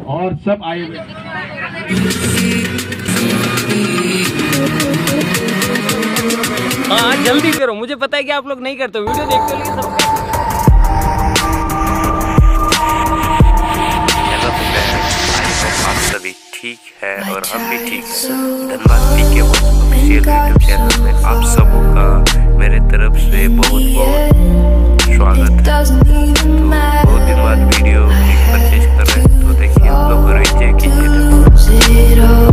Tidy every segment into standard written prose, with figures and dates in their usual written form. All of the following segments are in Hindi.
और सब आए हुए। हाँ जल्दी करो, मुझे पता है कि आप लोग नहीं करते, वीडियो देखते हो सब। आप सभी ठीक है और हम भी ठीक है। धन्यवाद पीके ऑफिशियल यूट्यूब चैनल में आप सबों का मेरे तरफ से बहुत बहुत स्वागत है। तो बहुत दिन बाद वीडियो परचेज कर रहे हैं, तो देखिए आप लोग एंजॉय कीजिए।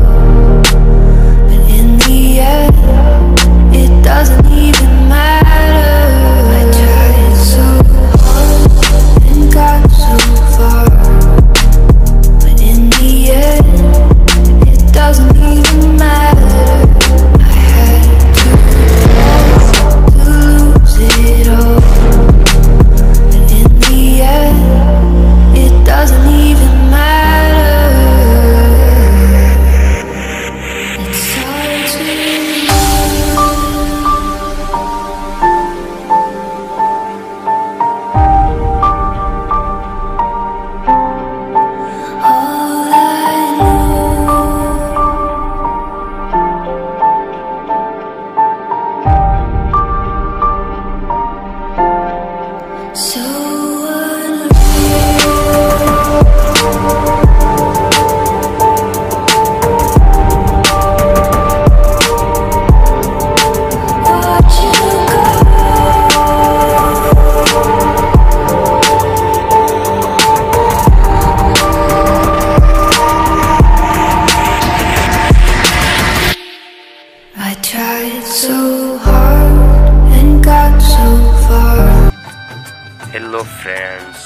हेलो फ्रेंड्स,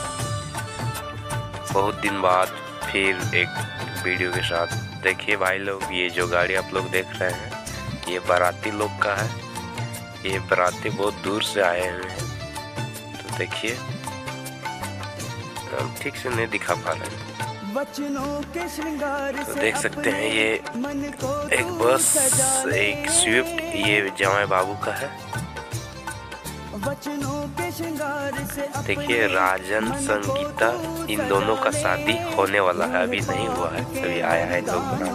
बहुत दिन बाद फिर एक वीडियो के साथ। देखिए भाई लोग, ये जो गाड़ी आप लोग देख रहे हैं ये बाराती लोग का है। ये बाराती बहुत दूर से आए हुए हैं, तो देखिए हम ठीक से नहीं दिखा पा रहे हैं। तो देख सकते हैं ये एक बस, एक स्विफ्ट, ये जमाई बाबू का है। देखिए राजन संगीता, इन दोनों का शादी होने वाला है, अभी नहीं हुआ है, अभी आया है लोग बना।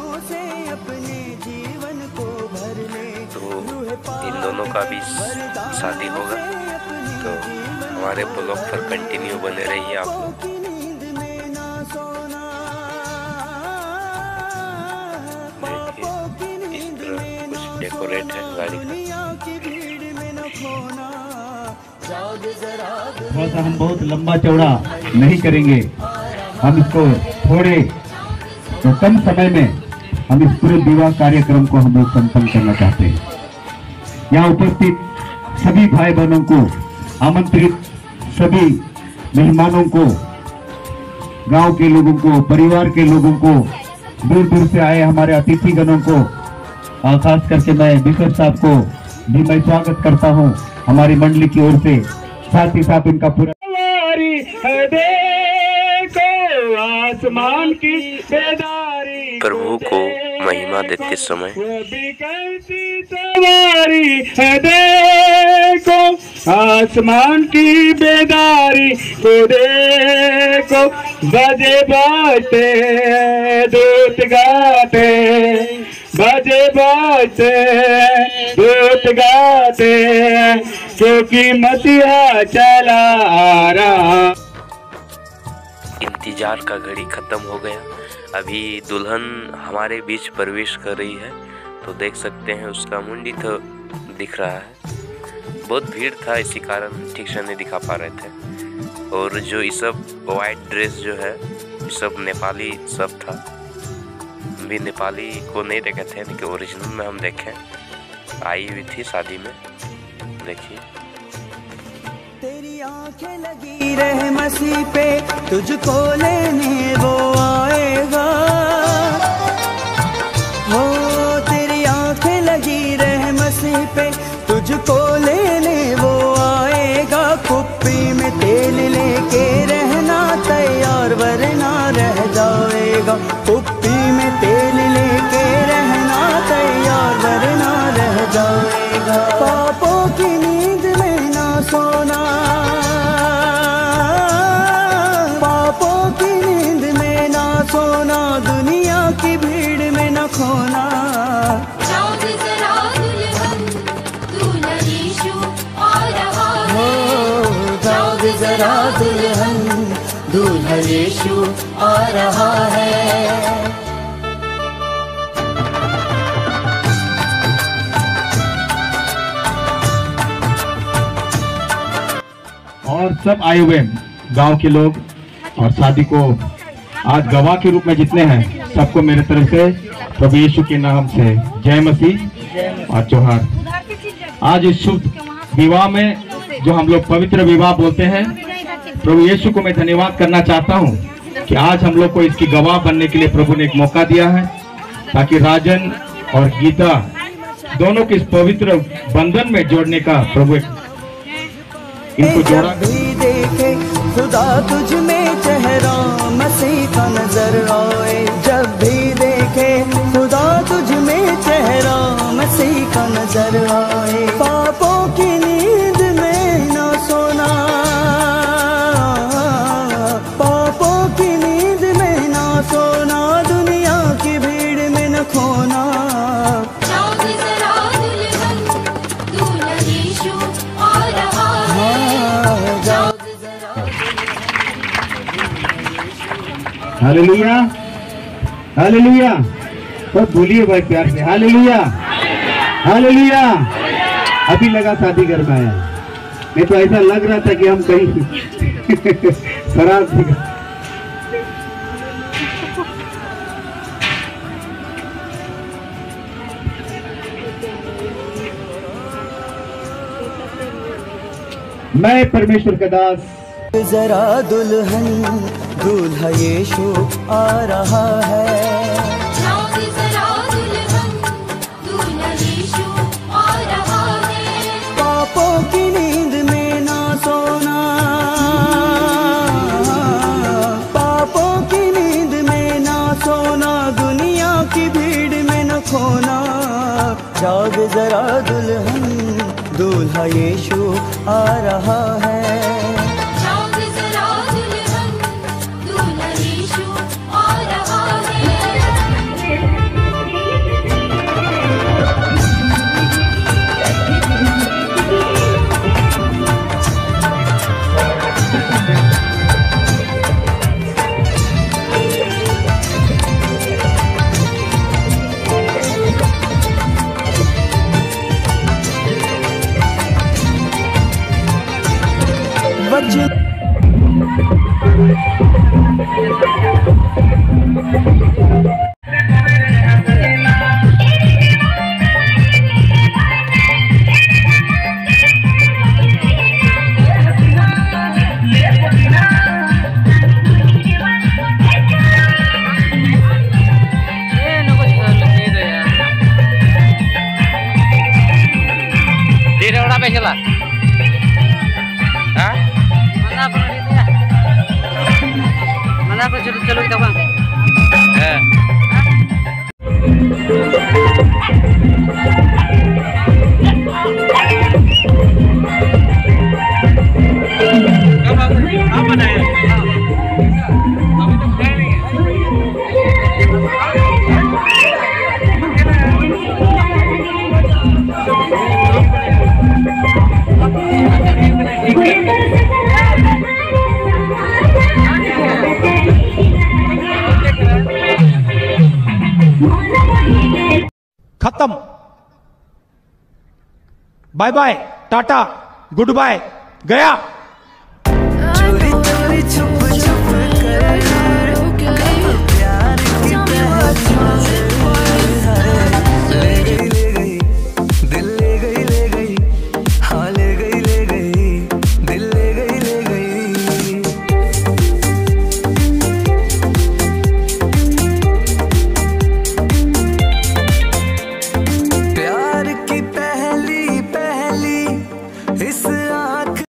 तो इन दोनों का भी शादी होगा, तो हमारे ब्लॉग पर कंटिन्यू बने रहिए आप लोग। देखिए इस तरह कुछ डेकोरेट है गाड़ी का। थोड़ा सा हम बहुत लंबा चौड़ा नहीं करेंगे, हम इसको थोड़े तो कम समय में हम इस पूरे विवाह कार्यक्रम को हम लोग संपन्न करना चाहते हैं। यहाँ उपस्थित सभी भाई बहनों को, आमंत्रित सभी मेहमानों को, गांव के लोगों को, परिवार के लोगों को, दूर दूर से आए हमारे अतिथिगणों को, खास करके मैं बिकर साहब को भी मैं स्वागत करता हूँ हमारी मंडली की ओर से। साथ ही साथ इनका पूरा आसमान की बेदारी, प्रभु को महिमा देते समय सवारी है, देखो आसमान की बेदारी को देखो, बजे बाजते दूत गाते, बजे बाजते दूत गाते, क्योंकि मसीहा चला आ रहा। इंतजार का घड़ी खत्म हो गया, अभी दुल्हन हमारे बीच प्रवेश कर रही है। तो देख सकते हैं उसका मुंडी तो दिख रहा है। बहुत भीड़ था, इसी कारण ठीक से नहीं दिखा पा रहे थे। और जो ये सब वाइट ड्रेस जो है ये सब नेपाली सब था। हम भी नेपाली को नहीं देखे थे, लेकिन ओरिजिनल में हम देखे, आई हुई थी शादी में। देखिए तेरी आंखें लगी रहे मसीह पे, तुझको लेने वो आएगा। हो तेरी आंखें लगी रहे मसीह पे, तुझको लेने वो आएगा। कुप्पी में तेल लेके रहना तैयार, वरना रह जाएगा। कुप्पी में तेल लेके रहना तैयार, वरना रह जाएगा। पापों की नींद में ना सोना, पापों की नींद में ना दूल्हा यीशु आ रहा है। और सब आए हुए गांव के लोग और शादी को आज गवाह के रूप में जितने हैं सबको मेरे तरफ से प्रभु यीशु के नाम से जय मसीह और जोहार। आज इस शुभ विवाह में जो हम लोग पवित्र विवाह बोलते हैं, प्रभु यीशु को मैं धन्यवाद करना चाहता हूं कि आज हम लोग को इसकी गवाह बनने के लिए प्रभु ने एक मौका दिया है, ताकि राजन और गीता दोनों के इस पवित्र बंधन में जोड़ने का प्रभु इनको जोड़ा। भी देखे खुदा तुझ में चेहरा मसीह का नजर आए, जब भी देखे खुदा तुझ में चेहरा मसीह का नजर आए। पापों की नींद में ना सोना, पापों की नींद में ना सोना, दुनिया की भीड़ में न खोना। Hallelujah, hallelujah. तो बोलिए भाई प्यार से हालेलुया, हालेलुया। अभी लगा शादी घर में आया, नहीं तो ऐसा लग रहा था कि हम कहीं शराब पी। मैं परमेश्वर का दास जरा दुल्हन दूल्हा यीशु आ रहा है। जरा दुल्हन दूल्हा यीशु आ रहा है। पापों की नींद में ना सोना, पापों की नींद में ना सोना, दुनिया की भीड़ में न खोना। जाग जरा दुल्हन दूल्हा यीशु आ रहा है। चलो खत्म, bye bye, tata, goodbye, गया।